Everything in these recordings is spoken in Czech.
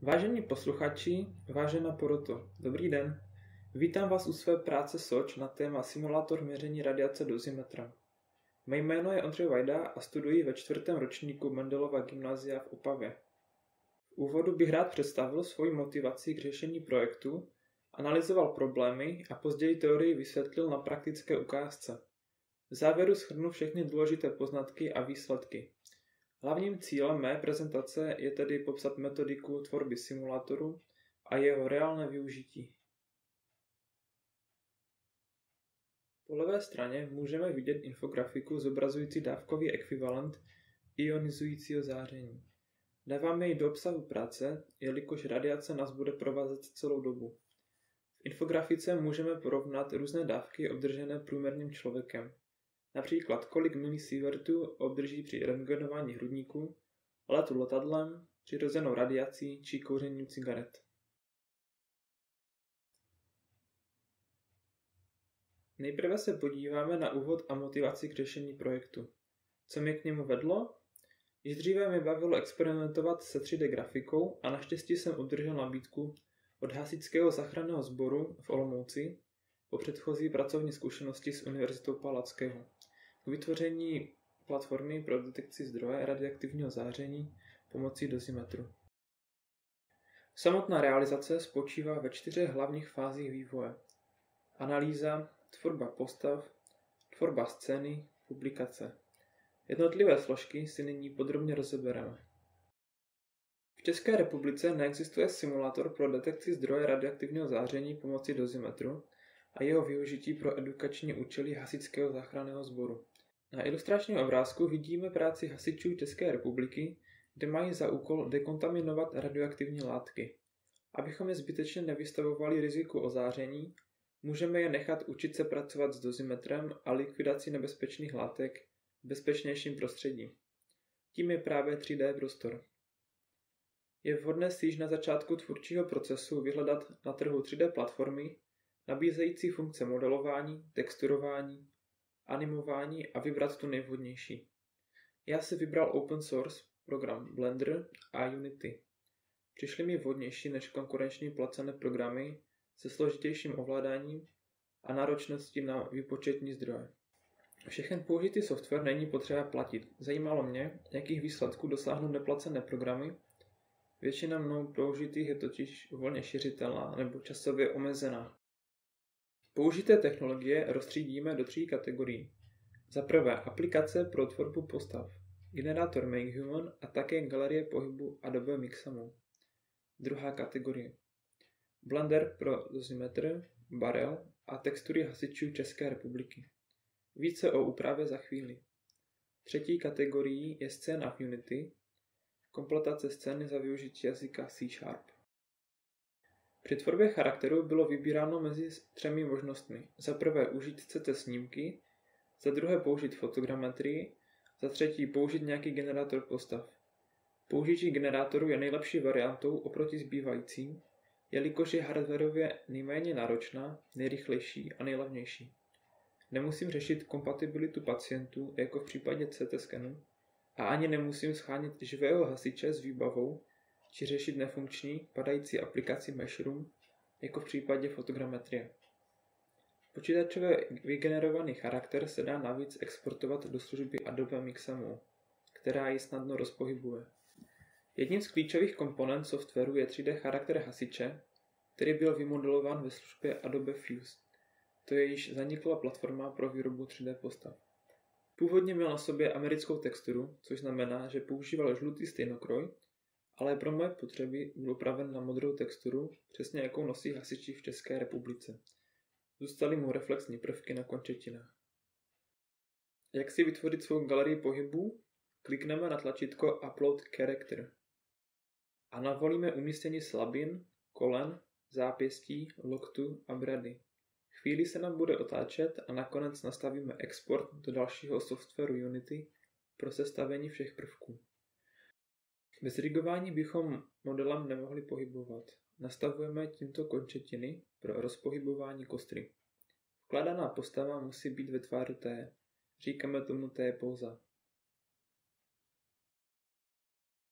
Vážení posluchači, vážená poroto, dobrý den. Vítám vás u své práce SOČ na téma simulátor měření radiace dozimetrem. Mé jméno je Ondřej Vajda a studuji ve 4. ročníku Mendelova gymnázia v Opavě. V úvodu bych rád představil svoji motivaci k řešení projektu, analyzoval problémy a později teorii vysvětlil na praktické ukázce. V závěru shrnu všechny důležité poznatky a výsledky. Hlavním cílem mé prezentace je tedy popsat metodiku tvorby simulátoru a jeho reálné využití. Po levé straně můžeme vidět infografiku zobrazující dávkový ekvivalent ionizujícího záření. Dáváme ji do obsahu práce, jelikož radiace nás bude provázet celou dobu. V infografice můžeme porovnat různé dávky obdržené průměrným člověkem. Například kolik milisievertů obdrží při rentgenování hrudníku, letu letadlem, přirozenou radiací či kouřením cigaret. Nejprve se podíváme na úvod a motivaci k řešení projektu. Co mě k němu vedlo? Již dříve mě bavilo experimentovat se 3D grafikou a naštěstí jsem obdržel nabídku od Hasičského záchranného sboru v Olomouci po předchozí pracovní zkušenosti s Univerzitou Palackého k vytvoření platformy pro detekci zdroje radioaktivního záření pomocí dozimetru. Samotná realizace spočívá ve 4 hlavních fázích vývoje. Analýza, tvorba postav, tvorba scény, publikace. Jednotlivé složky si nyní podrobně rozebereme. V České republice neexistuje simulátor pro detekci zdroje radioaktivního záření pomocí dozimetru a jeho využití pro edukační účely Hasičského záchranného sboru. Na ilustračním obrázku vidíme práci hasičů České republiky, kde mají za úkol dekontaminovat radioaktivní látky. Abychom je zbytečně nevystavovali riziku ozáření, můžeme je nechat učit se pracovat s dozimetrem a likvidací nebezpečných látek v bezpečnějším prostředí. Tím je právě 3D prostor. Je vhodné si již na začátku tvůrčího procesu vyhledat na trhu 3D platformy, nabízející funkce modelování, texturování, animování a vybrat tu nejvhodnější. Já si vybral open source program Blender a Unity. Přišly mi vhodnější než konkurenční placené programy se složitějším ovládáním a náročností na výpočetní zdroje. Všechen použitý software není potřeba platit. Zajímalo mě, jakých výsledků dosáhnou neplacené programy. Většina mnou použitých je totiž volně šiřitelná nebo časově omezená. Použité technologie rozstřídíme do 3 kategorií. Za prvé aplikace pro tvorbu postav, generátor MakeHuman a také galerie pohybu Adobe Mixamo. Druhá kategorie. Blender pro dozimetr, barel a textury hasičů České republiky. Více o úpravě za chvíli. Třetí kategorií je scéna v Unity, kompletace scény za využití jazyka C#. Při tvorbě charakteru bylo vybíráno mezi 3 možnostmi. Za prvé užít CT snímky, za druhé použít fotogrammetrii, za třetí použít nějaký generátor postav. Použití generátoru je nejlepší variantou oproti zbývajícím, jelikož je hardwarově nejméně náročná, nejrychlejší a nejlevnější. Nemusím řešit kompatibilitu pacientů jako v případě CT skenu a ani nemusím schánět živého hasiče s výbavou či řešit nefunkční padající aplikaci Meshroom jako v případě fotogrammetrie. Počítačově vygenerovaný charakter se dá navíc exportovat do služby Adobe Mixamo, která ji snadno rozpohybuje. Jedním z klíčových komponent softwaru je 3D charakter hasiče, který byl vymodelován ve službě Adobe Fuse. To je již zaniklá platforma pro výrobu 3D postav. Původně měl na sobě americkou texturu, což znamená, že používal žlutý stejnokroj, ale pro moje potřeby byl upraven na modrou texturu, přesně jakou nosí hasiči v České republice. Zůstaly mu reflexní prvky na končetinách. Jak si vytvořit svou galerii pohybů? Klikneme na tlačítko Upload Character a navolíme umístění slabin, kolen, zápěstí, loktu a brady. Chvíli se nám bude otáčet a nakonec nastavíme export do dalšího softwaru Unity pro sestavení všech prvků. Bez rigování bychom modelem nemohli pohybovat. Nastavujeme tímto končetiny pro rozpohybování kostry. Vkládaná postava musí být ve tváru T. Říkáme tomu T póza.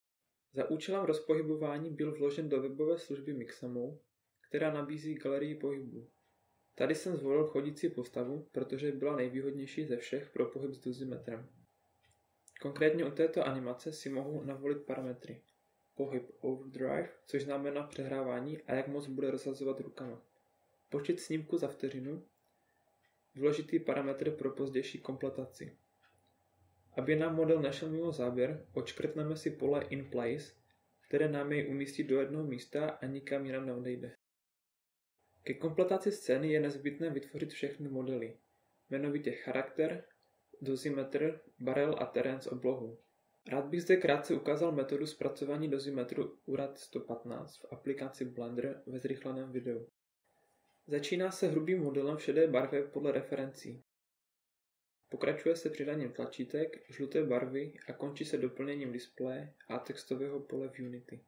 Za účelem rozpohybování byl vložen do webové služby Mixamo, která nabízí galerii pohybu. Tady jsem zvolil chodící postavu, protože byla nejvýhodnější ze všech pro pohyb s dozimetrem. Konkrétně u této animace si mohu navolit parametry. Pohyb overdrive, což znamená přehrávání a jak moc bude rozhazovat rukama. Počet snímků za vteřinu, důležitý parametr pro pozdější kompletaci. Aby nám model nešel mimo záběr, odškrtneme si pole in place, které nám jej umístí do jednoho místa a nikam jinam neodejde. Ke kompletaci scény je nezbytné vytvořit všechny modely, jmenovitě charakter, dozimetr, barel a terén s oblohou. Rád bych zde krátce ukázal metodu zpracování dozimetru URAD 115 v aplikaci Blender ve zrychleném videu. Začíná se hrubým modelem v šedé barvě podle referencí. Pokračuje se přidáním tlačítek, žluté barvy a končí se doplněním displeje a textového pole v Unity.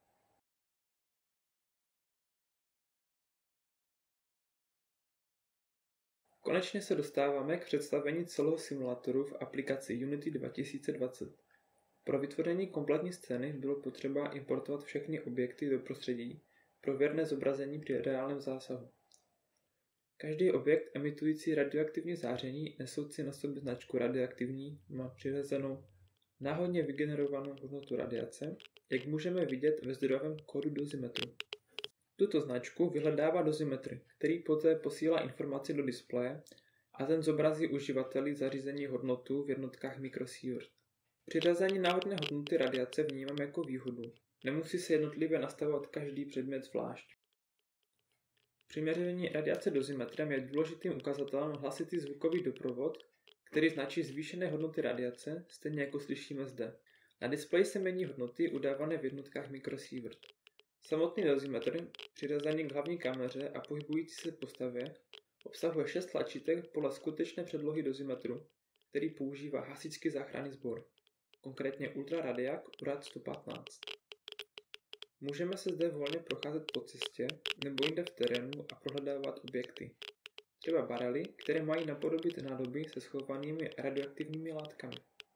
Konečně se dostáváme k představení celého simulátoru v aplikaci Unity 2020. Pro vytvoření kompletní scény bylo potřeba importovat všechny objekty do prostředí pro věrné zobrazení při reálném zásahu. Každý objekt emitující radioaktivní záření nesoucí na sobě značku radioaktivní má přiřazenou náhodně vygenerovanou hodnotu radiace, jak můžeme vidět ve zdrojovém kódu dozimetru. Tuto značku vyhledává dozimetr, který poté posílá informaci do displeje a ten zobrazí uživateli zařízení hodnotu v jednotkách microsievert. Přiřazení náhodné hodnoty radiace vnímám jako výhodu. Nemusí se jednotlivě nastavovat každý předmět zvlášť. Při měření radiace dozimetrem je důležitým ukazatelem hlasitý zvukový doprovod, který značí zvýšené hodnoty radiace, stejně jako slyšíme zde. Na displeji se mění hodnoty udávané v jednotkách microsievert. Samotný dozimetr, přiřazený k hlavní kameře a pohybující se postavě, obsahuje 6 tlačítek podle skutečné předlohy dozimetru, který používá hasičský záchranný sbor, konkrétně Ultra Radiac URAD 115. Můžeme se zde volně procházet po cestě nebo jinde v terénu a prohledávat objekty, třeba barely, které mají napodobit nádoby se schovanými radioaktivními látkami.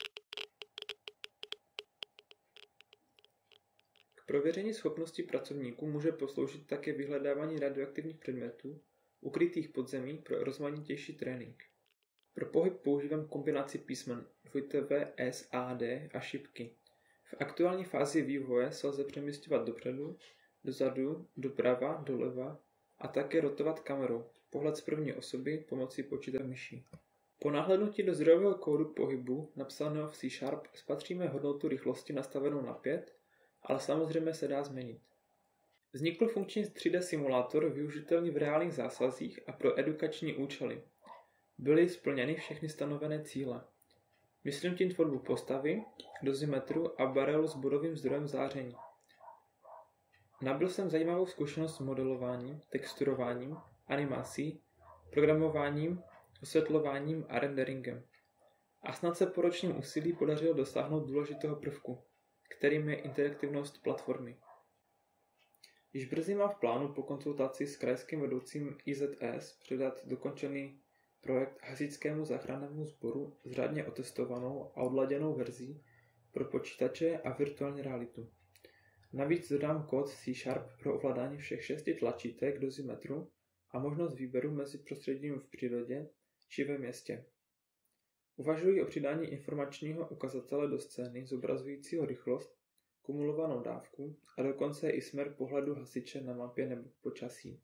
K prověření schopnosti pracovníků může posloužit také vyhledávání radioaktivních předmětů ukrytých pod zemí pro rozmanitější trénink. Pro pohyb používám kombinaci písmen V, S, A, D a šipky. V aktuální fázi vývoje se lze přemisťovat dopředu, dozadu, doprava, doleva a také rotovat kamerou, pohled z první osoby pomocí počítače myší. Po nahlédnutí do zdrojového kódu pohybu napsaného v C# spatříme hodnotu rychlosti nastavenou na 5, ale samozřejmě se dá změnit. Vznikl funkční 3D simulátor využitelný v reálných zásazích a pro edukační účely. Byly splněny všechny stanovené cíle. Myslím tím tvorbu postavy, dozimetru a barelu s bodovým zdrojem záření. Nabyl jsem zajímavou zkušenost s modelováním, texturováním, animací, programováním, osvětlováním a renderingem. A snad se po ročním úsilí podařilo dosáhnout důležitého prvku, kterým je interaktivnost platformy. Již brzy mám v plánu po konzultaci s krajským vedoucím IZS předat dokončený projekt hasičskému záchrannému sboru s řádně otestovanou a odladěnou verzí pro počítače a virtuální realitu. Navíc dodám kód C# pro ovládání všech 6 tlačítek dozimetru a možnost výběru mezi prostředím v přírodě či ve městě. Uvažuji o přidání informačního ukazatele do scény zobrazujícího rychlost, kumulovanou dávku a dokonce i směr pohledu hasiče na mapě nebo počasí.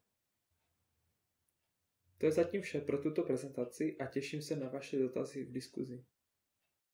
To je zatím vše pro tuto prezentaci a těším se na vaše dotazy v diskuzi.